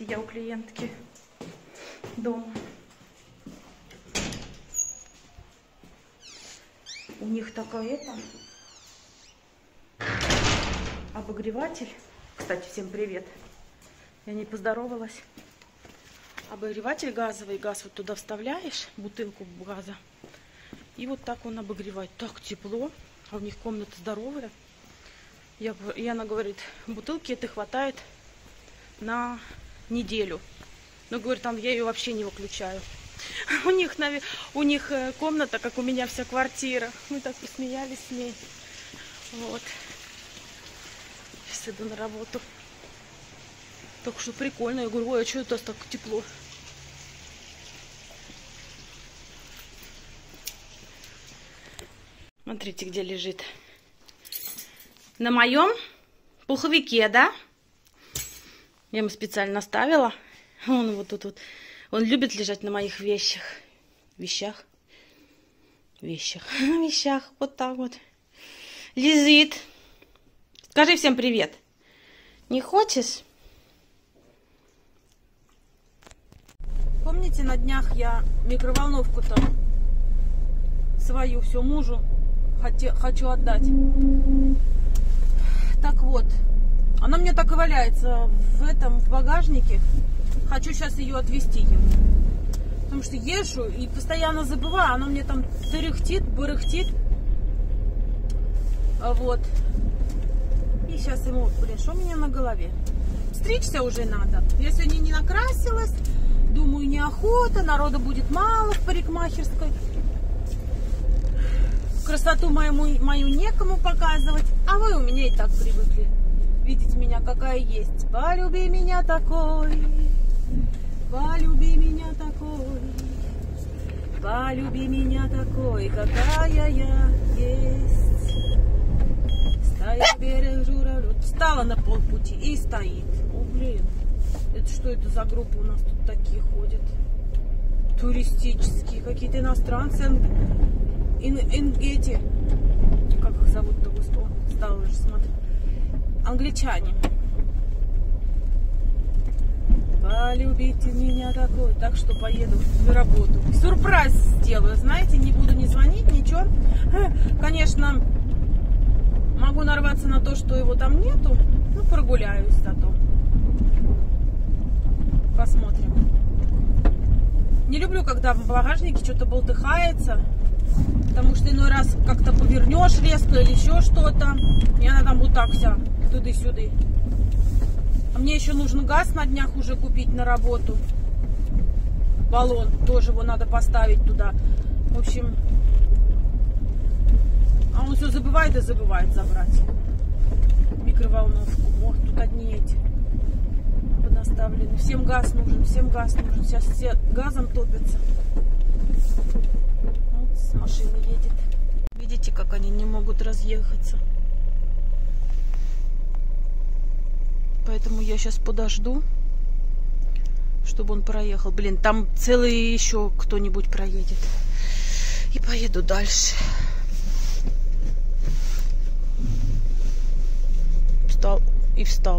я у клиентки дома. У них такая обогреватель. Кстати, всем привет. Я не поздоровалась. Обогреватель газовый. Газ вот туда вставляешь, бутылку газа. И вот так он обогревает. Так тепло. А у них комната здоровая. И она говорит, бутылки это хватает на неделю. Но, говорит, там я ее вообще не выключаю. У них комната, как у меня вся квартира. Мы так посмеялись с ней. Вот. Сейчас иду на работу. Так что прикольно. Я говорю, ой, а что это так тепло? Смотрите, где лежит. На моем пуховике, да? Я ему специально оставила. Он вот тут вот. Он любит лежать на моих вещах. Вещах. Вот так вот. Лежит. Скажи всем привет. Не хочешь? Помните, на днях я микроволновку-то свою все мужу хочу отдать. Так вот. Она мне так и валяется в багажнике. Хочу сейчас ее отвезти ему. Потому что езжу и постоянно забываю. Она мне там тарахтит, барахтит. Вот. И сейчас ему, блин, что у меня на голове? Стричься уже надо. Я сегодня не накрасилась. Думаю, неохота. Народа будет мало в парикмахерской. Красоту мою некому показывать. А вы у меня и так привыкли. Видите меня, какая есть. Полюби меня такой. Полюби меня такой. Полюби меня такой, какая я есть. Стоит берег журавль. Встала на полпути и стоит. О, блин. Это что это за группа у нас тут такие ходят? Туристические. Какие-то иностранцы. Эти. Как их зовут-то, господи? Стала уже смотреть. Англичане. Полюбите меня такой. Так что поеду на работу. Сюрприз сделаю. Знаете, не буду не звонить, ничего. Конечно, могу нарваться на то, что его там нету. Ну, прогуляюсь зато. Посмотрим. Не люблю, когда в багажнике что-то болтыхается. Потому что иной раз как-то повернешь резко или еще что-то. И она там вот так вся туды-сюды. А мне еще нужен газ на днях уже купить на работу. Баллон. Тоже его надо поставить туда. В общем. А он все забывает и забывает забрать. Микроволновку. Ох, тут одни эти понаставлены. Всем газ нужен. Всем газ нужен. Сейчас все газом топятся. Вот с машины едет. Видите, как они не могут разъехаться. Поэтому я сейчас подожду, чтобы он проехал. Блин, там целый еще кто-нибудь проедет. И поеду дальше. Встал и встал.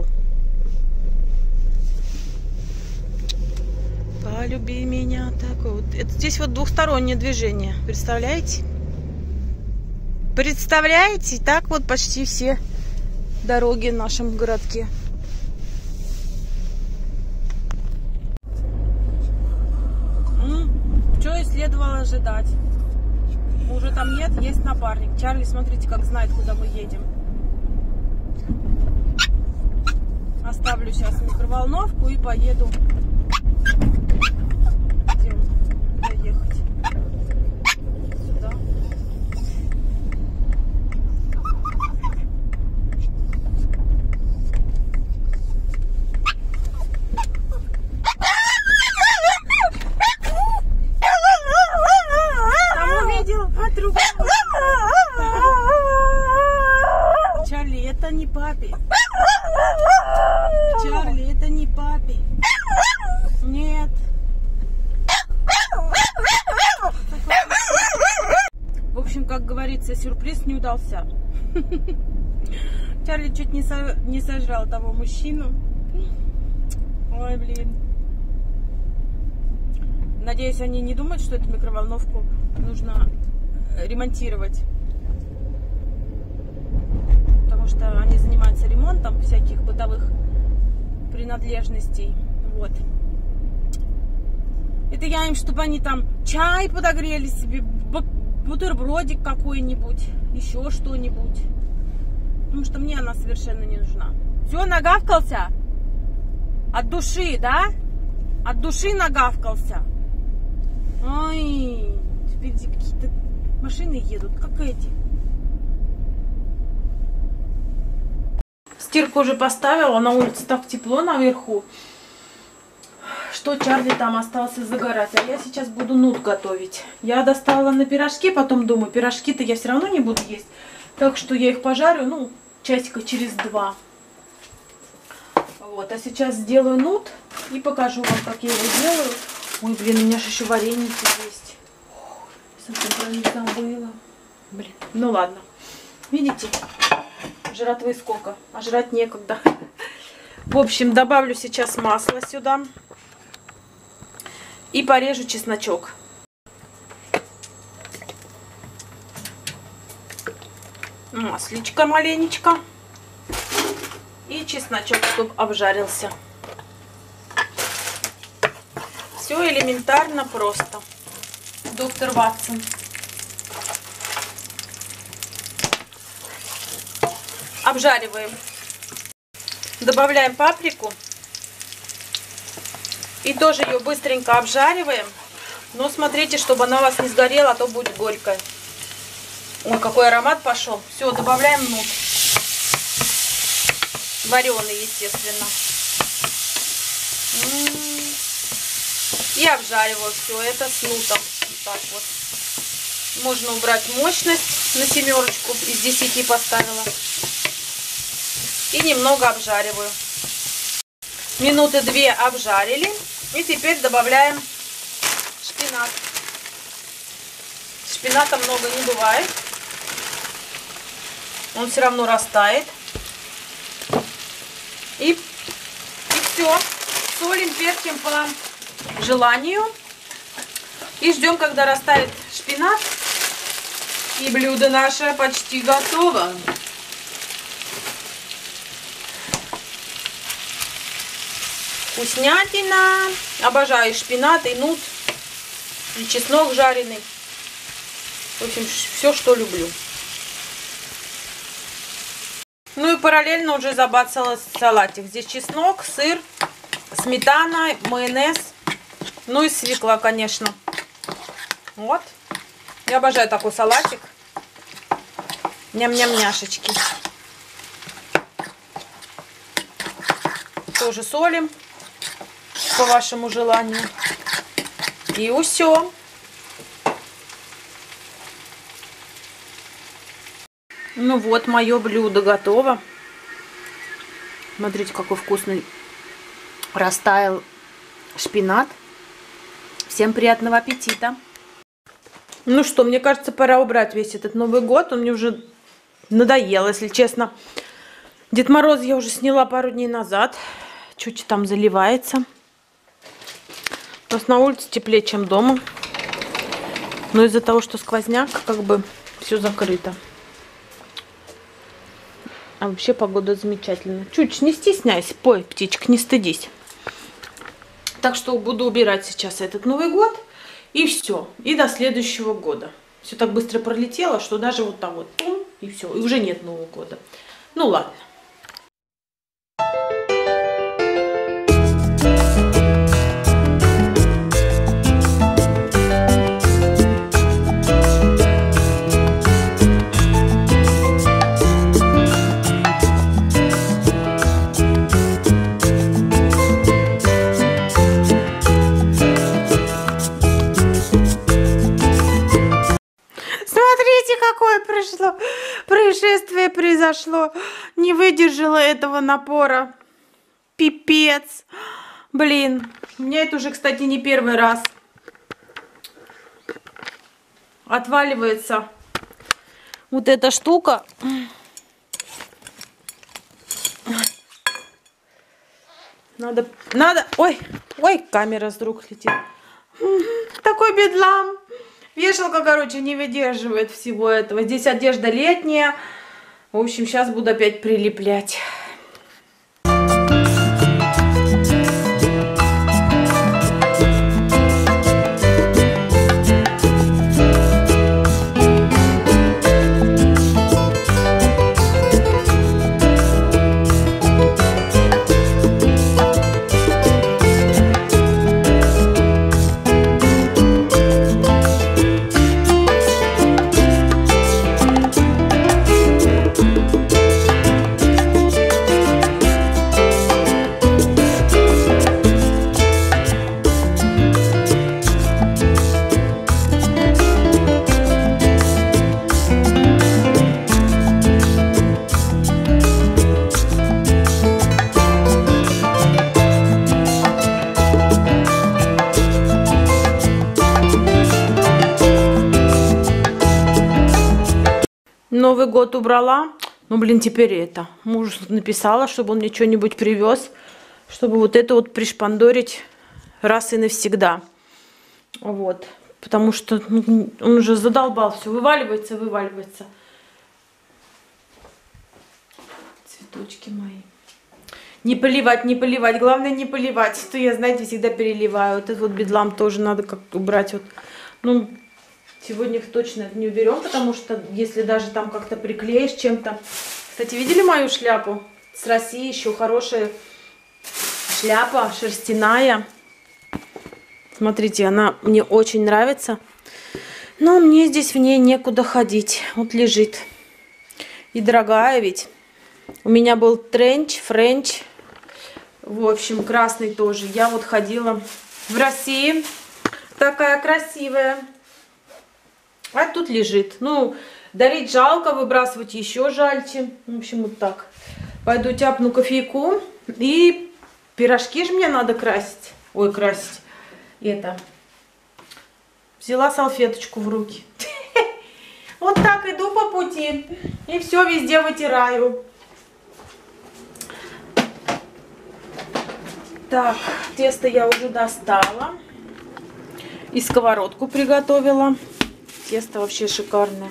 Полюби меня такой. Вот. Это здесь вот двухстороннее движение. Представляете? Представляете? Так вот почти все дороги в нашем городке. Что и следовало ожидать. Уже там нет, есть напарник. Чарли, смотрите, как знает, куда мы едем. Оставлю сейчас микроволновку и поеду. Где ехать? Сюда. Там увидел, отрубил. Чарли, это не папе. Чарли, это не папе. Нет. В общем, как говорится, сюрприз не удался. Чарли чуть не сожрал того мужчину. Ой, блин. Надеюсь, они не думают, что эту микроволновку нужно ремонтировать. Потому что они занимаются ремонтом всяких бытовых принадлежностей. Вот. Это я им, чтобы они там чай подогрели себе, бутербродик какой-нибудь, еще что-нибудь. Потому что мне она совершенно не нужна. Все, нагавкался? От души, да? От души нагавкался. Ой, впереди какие-то машины едут, как эти. Стирку уже поставила, на улице так тепло наверху, что Чарли там остался загорать. А я сейчас буду нут готовить. Я достала на пирожки, потом думаю, пирожки-то я все равно не буду есть. Так что я их пожарю, ну, часика через 2. Вот, а сейчас сделаю нут и покажу вам, как я его делаю. Ой, блин, у меня же еще вареники есть. Совсем про них забыла. Блин, ну ладно. Видите? Жратвы сколько, а жрать некогда. В общем, добавлю сейчас масло сюда. И порежу чесночок. Масличко маленечко. И чесночок, чтобы обжарился. Все элементарно просто. Доктор Ватсон. Обжариваем. Добавляем паприку. И тоже ее быстренько обжариваем. Но смотрите, чтобы она у вас не сгорела, а то будет горькая. Ой, какой аромат пошел. Все, добавляем нут. Вареный, естественно. И обжариваю все это с нутом. Вот так вот. Можно убрать мощность на 7, из 10 поставила. И немного обжариваю. Минуты 2 обжарили. И теперь добавляем шпинат. Шпината много не бывает. Он все равно растает. И все. Солим, перчим по желанию. И ждем, когда растает шпинат. И блюдо наше почти готово. Вкуснятина. Обожаю шпинат и нут. И чеснок жареный. В общем, все, что люблю. Ну и параллельно уже забацала салатик. Здесь чеснок, сыр, сметана, майонез. Ну и свекла, конечно. Вот. Я обожаю такой салатик. Ням-ням-няшечки. Тоже солим. По вашему желанию. И все. Ну вот, мое блюдо готово. Смотрите, какой вкусный растаял шпинат. Всем приятного аппетита. Ну что, мне кажется, пора убрать весь этот Новый год. Он мне уже надоел, если честно. Дед Мороз я уже сняла пару дней назад. Чуть там заливается. Просто на улице теплее, чем дома. Но из-за того, что сквозняк, как бы все закрыто. А вообще погода замечательная. Чуть не стесняйся, пой, птичка, не стыдись. Так что буду убирать сейчас этот Новый год. И все. И до следующего года. Все так быстро пролетело, что даже вот там вот, пум, и все. И уже нет Нового года. Ну ладно. Какое происшествие произошло. Не выдержала этого напора. Пипец. Блин. У меня это уже, кстати, не первый раз. Отваливается вот эта штука. Надо... Ой, камера с рук летит. Такой бедлам. Вешалка, короче, не выдерживает всего этого. Здесь одежда летняя. В общем, сейчас буду опять прилеплять. Новый год убрала. Ну, блин, теперь это. Мужу написала, чтобы он мне что-нибудь привез. Чтобы вот это вот пришпандорить раз и навсегда. Вот. Потому что ну, он уже задолбал. Все вываливается, вываливается. Цветочки мои. Не поливать, не поливать. Главное не поливать. То я, знаете, всегда переливаю. Вот этот вот бедлам тоже надо как-то убрать. Вот. Ну... Сегодня их точно не уберем, потому что если даже там как-то приклеишь чем-то... Кстати, видели мою шляпу? С России еще хорошая шляпа, шерстяная. Смотрите, она мне очень нравится. Но мне здесь в ней некуда ходить. Вот лежит. И дорогая ведь. У меня был тренч, френч. В общем, красный тоже. Я вот ходила в России. Такая красивая. А тут лежит. Ну, дарить жалко, выбрасывать еще жальче. В общем, вот так. Пойду тяпну кофейку. И пирожки же мне надо красить. Ой, красить. Это. Взяла салфеточку в руки. Вот так иду по пути. И все везде вытираю. Так, тесто я уже достала. И сковородку приготовила. Тесто вообще шикарное.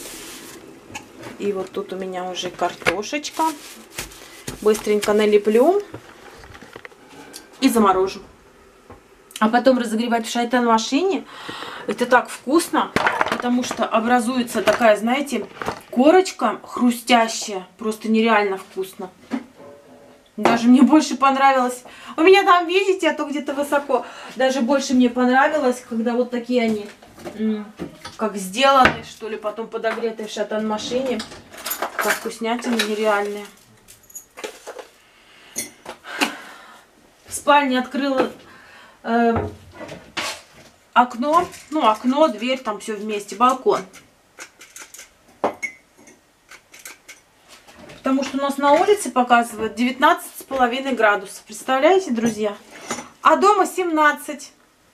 И вот тут у меня уже картошечка. Быстренько налеплю. И заморожу. А потом разогревать в шайтан-машине. Это так вкусно. Потому что образуется такая, знаете, корочка хрустящая. Просто нереально вкусно. Даже мне больше понравилось. У меня там, видите, а то где-то высоко. Даже больше мне понравилось, когда вот такие они... как сделаны, что ли, потом подогретые в шайтан-машине. Как вкуснятины нереальные. В спальне открыла окно. Ну, окно, дверь, там все вместе. Балкон. Потому что у нас на улице показывают 19,5 градусов. Представляете, друзья? А дома 17.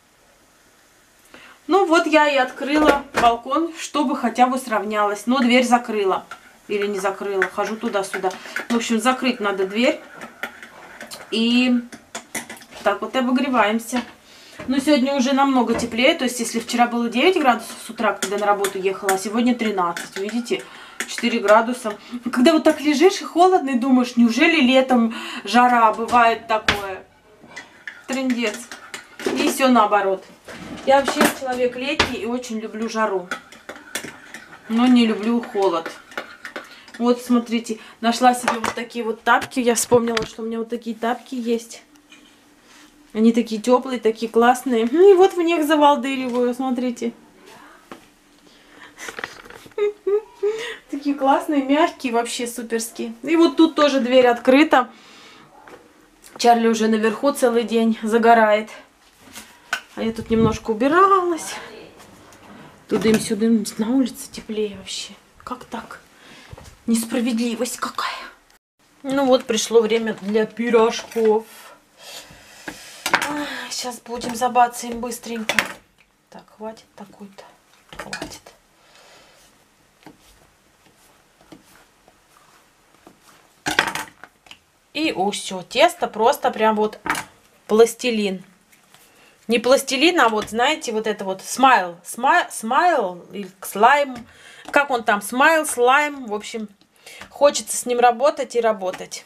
Ну вот я и открыла балкон, чтобы хотя бы сравнялось. Но дверь закрыла. Или не закрыла. Хожу туда-сюда. В общем, закрыть надо дверь. И так вот и обогреваемся. Но сегодня уже намного теплее. То есть, если вчера было 9 градусов с утра, когда на работу ехала, а сегодня 13. Видите? 4 градуса. Когда вот так лежишь и холодно, и думаешь, неужели летом жара бывает такое? Трындец. И все наоборот. Я вообще человек летний и очень люблю жару. Но не люблю холод. Вот, смотрите, нашла себе вот такие вот тапки. Я вспомнила, что у меня вот такие тапки есть. Они такие теплые, такие классные. И вот в них завалдыриваю, смотрите. Такие классные, мягкие, вообще суперские. И вот тут тоже дверь открыта. Чарли уже наверху целый день загорает. А я тут немножко убиралась. Тудым-сюдым. На улице теплее вообще. Как так? Несправедливость какая. Ну вот, пришло время для пирожков. Сейчас будем забацаем быстренько. Так, хватит такой-то. Хватит. И все. Тесто просто прям вот пластилин. Не пластилин, а вот, знаете, вот это вот смайл. Смайл или слайм. Как он там? Смайл, слайм. В общем, хочется с ним работать и работать.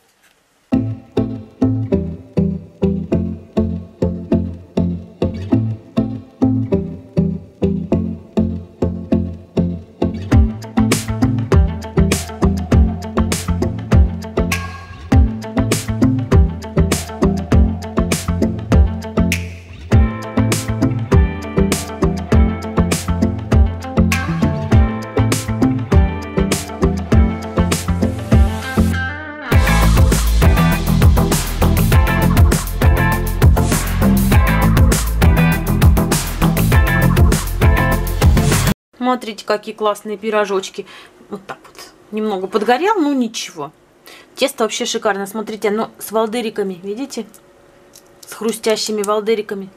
Смотрите, какие классные пирожочки. Вот так вот. Немного подгорел, но ничего. Тесто вообще шикарно. Смотрите, оно с волдыриками. Видите? С хрустящими волдыриками.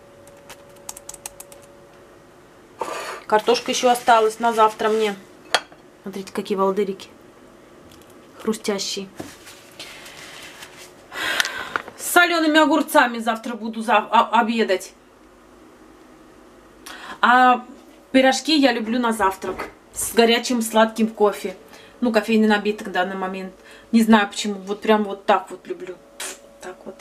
Картошка еще осталась на завтра мне. Смотрите, какие волдырики. Хрустящие. С солеными огурцами завтра буду обедать. А пирожки я люблю на завтрак. С горячим сладким кофе. Ну, кофейный напиток в данный момент. Не знаю почему. Вот прям вот так вот люблю. Так вот.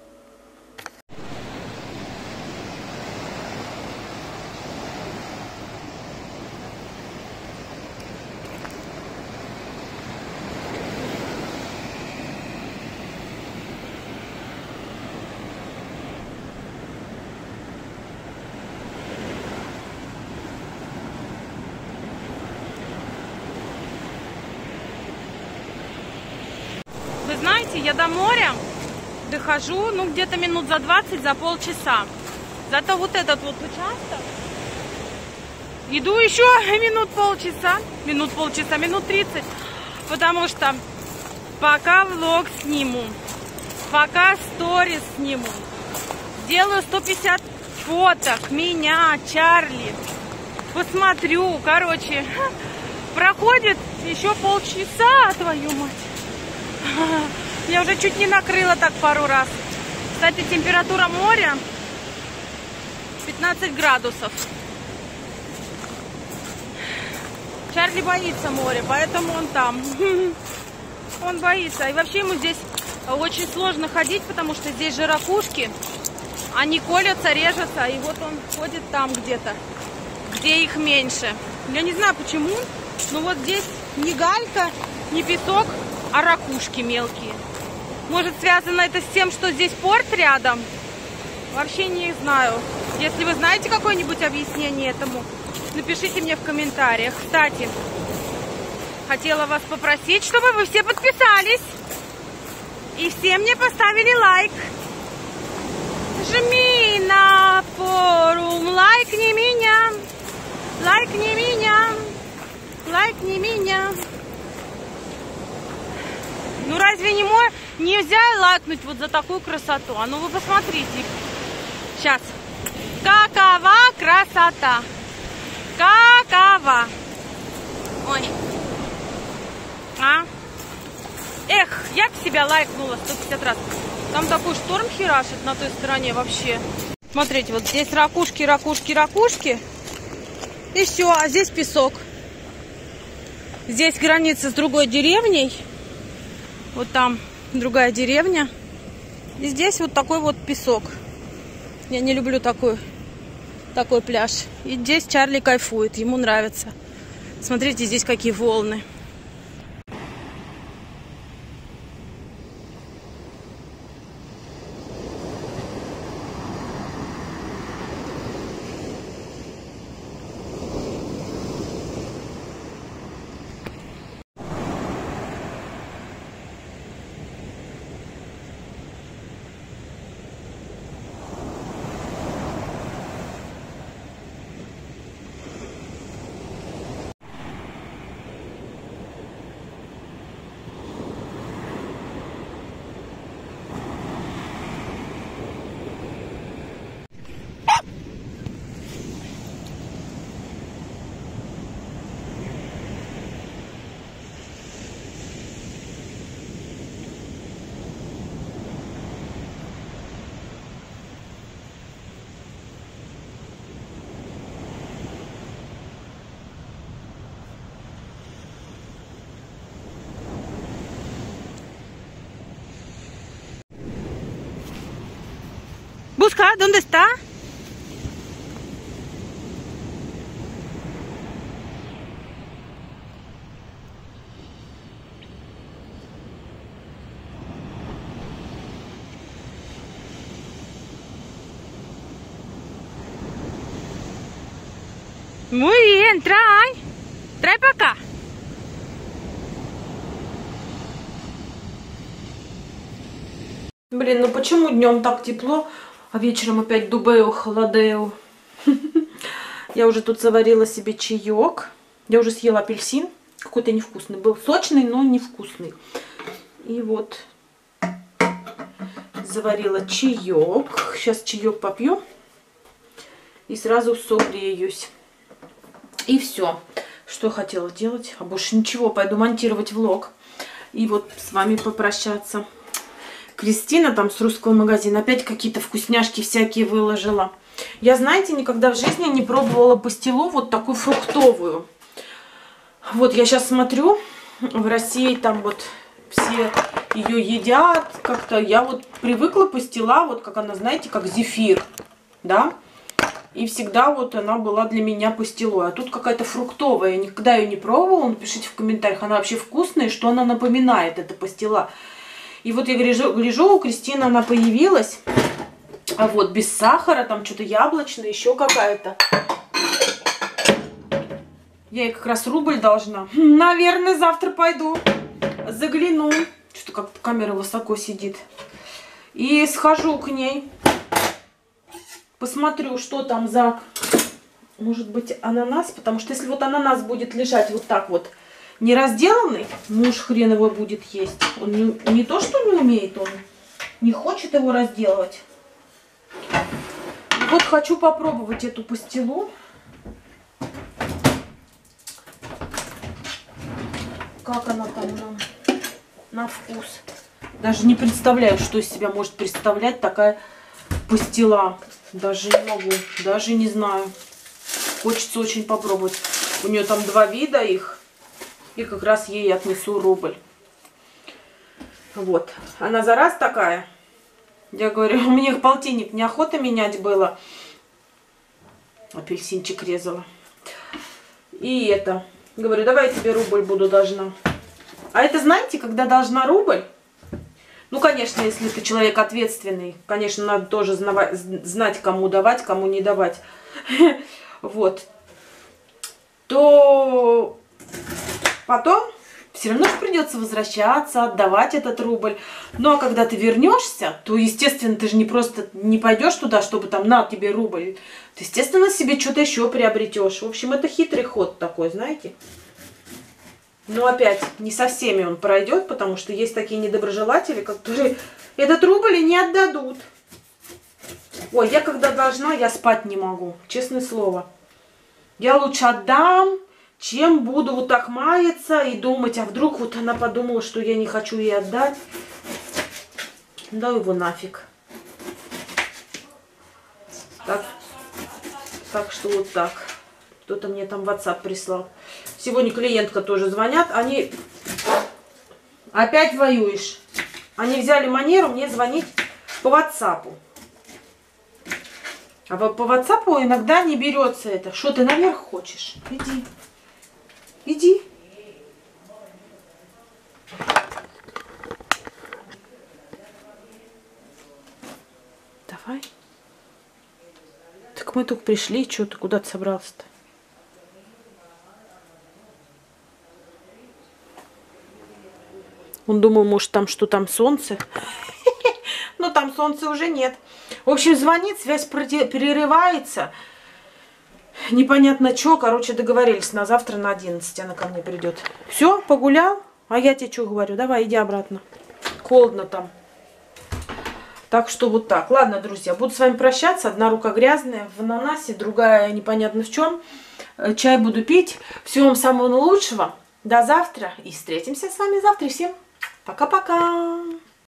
Вы знаете, я до моря дохожу, ну, где-то минут за 20, за полчаса. Зато вот этот вот участок иду еще минут 30. Потому что пока влог сниму, пока сторис сниму, сделаю 150 фоток меня, Чарли, посмотрю, короче, проходит еще полчаса, твою мать. Я уже чуть не накрыла так пару раз. Кстати, температура моря 15 градусов. Чарли боится моря, поэтому он там. Он боится. И вообще ему здесь очень сложно ходить, потому что здесь же ракушки. Они колются, режутся, и вот он ходит там где-то, где их меньше. Я не знаю почему, но вот здесь не галька, не песок, а ракушки мелкие. Может, связано это с тем, что здесь порт рядом? Вообще не знаю. Если вы знаете какое-нибудь объяснение этому, напишите мне в комментариях. Кстати, хотела вас попросить, чтобы вы все подписались и все мне поставили лайк. Жми на форум, лайкни меня, лайкни меня, лайкни меня. Ну разве нельзя лайкнуть вот за такую красоту? А ну вы посмотрите. Сейчас. Какова красота. Какова. Ой. А? Эх, я бы себя лайкнула 150 раз. Там такой шторм херашит на той стороне вообще. Смотрите, вот здесь ракушки, ракушки, ракушки. И все, а здесь песок. Здесь граница с другой деревней. Вот там другая деревня. И здесь вот такой вот песок. Я не люблю такой пляж. И здесь Чарли кайфует, ему нравится. Смотрите, здесь какие волны. busca? ¿Dónde está? Muy bien, trae. Trae para acá. Блин, ну почему днем так тепло, а вечером опять дубею, холодею? Я уже тут заварила себе чаек. Я уже съела апельсин. Какой-то невкусный был. Сочный, но невкусный. И вот заварила чаек. Сейчас чаек попью. И сразу согреюсь. И все, что я хотела делать. А больше ничего, пойду монтировать влог. И вот с вами попрощаться. Кристина там с русского магазина опять какие-то вкусняшки всякие выложила. Я, знаете, никогда в жизни не пробовала пастилу вот такую фруктовую. Вот я сейчас смотрю, в России там вот все ее едят. Как-то я вот привыкла пастила, вот как она, знаете, как зефир, да? И всегда вот она была для меня пастилой. А тут какая-то фруктовая. Я никогда ее не пробовала. Напишите в комментариях, она вообще вкусная, что она напоминает, эта пастила. И вот я гляжу, у Кристины она появилась. А вот без сахара, там что-то яблочное, еще какая-то. Я ей как раз рубль должна. Наверное, завтра пойду. Загляну. Что-то как-то камера высоко сидит. И схожу к ней. Посмотрю, что там за, может быть, ананас. Потому что если вот ананас будет лежать вот так вот, не разделанный, муж хрен его будет есть. Он не то, что не умеет, он не хочет его разделывать. Вот хочу попробовать эту пастилу. Как она там на вкус. Даже не представляю, что из себя может представлять такая пастила. Даже не могу, даже не знаю. Хочется очень попробовать. У нее там 2 вида их. И как раз ей отнесу рубль. Вот. Она за раз такая. Я говорю, у меня полтинник неохота менять было. Апельсинчик резала. И это. Говорю, давай я тебе рубль буду должна. А это, знаете, когда должна рубль? Ну, конечно, если ты человек ответственный, конечно, надо тоже знать, кому давать, кому не давать. Вот. То потом все равно придется возвращаться, отдавать этот рубль. Ну, а когда ты вернешься, то, естественно, ты же не просто не пойдешь туда, чтобы там на тебе рубль. Ты, естественно, себе что-то еще приобретешь. В общем, это хитрый ход такой, знаете. Но опять, не со всеми он пройдет, потому что есть такие недоброжелатели, которые этот рубль и не отдадут. Ой, я когда должна, я спать не могу, честное слово. Я лучше отдам, чем буду вот так маяться и думать, а вдруг вот она подумала, что я не хочу ей отдать. Да его нафиг. Так что вот так. Кто-то мне там в WhatsApp прислал. Сегодня клиентка тоже звонят. Они опять воюешь. Они взяли манеру мне звонить по WhatsApp. А по WhatsApp иногда не берется это. Что ты наверх хочешь? Иди. Иди. Давай. Так мы только пришли. Что ты куда-то собрался-то? Он думал, может, там что там солнце. Но там солнца уже нет. В общем, звонит, связь перерывается. Непонятно что. Короче, договорились на завтра на 11 она ко мне придет. Все, погулял. А я тебе что говорю? Давай, иди обратно. Холодно там. Так что вот так. Ладно, друзья, буду с вами прощаться. Одна рука грязная в ананасе, другая непонятно в чем. Чай буду пить. Всего вам самого лучшего. До завтра. И встретимся с вами завтра. И всем пока-пока.